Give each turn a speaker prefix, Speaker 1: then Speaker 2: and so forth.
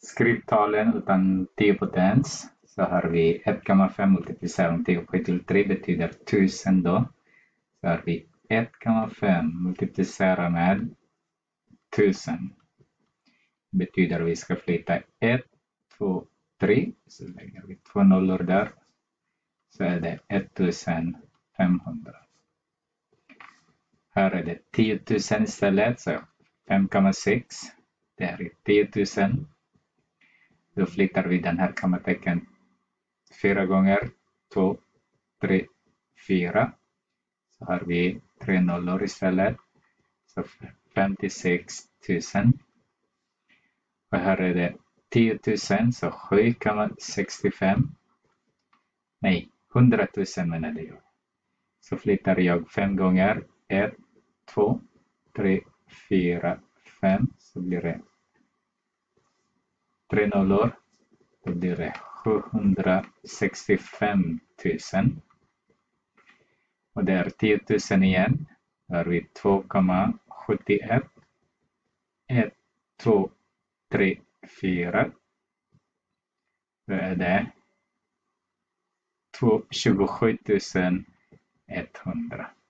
Speaker 1: skrivtalen utan 10 potens. Så har vi 1,5 multiplicerat med 10 upphöjt till 3 betyder 1000 då. Så har vi 1,5 multiplicerat med 1000. Betyder vi ska flytta 1, 2, 3. Så lägger vi 2 nollor där. Så är det 1500. Här är det 10 000 istället. Så 5,6. Det här är 10 000. Då flyttar vi den här kammartecken 4 gånger. 2, 3, 4. Så har vi 3 nollor istället. Så 56 000. Och här är det 10 000. Så 7,65. Nej, 100 000 menade jag. Så flyttar jag 5 gånger. 1, 2, 3, 4, 5. Så blir det 3 nollor. Då blir det 765 000. Och det är 10 000 igen. Då har vi 2,71. 1, 2, 3, 4. Då är det 27 100.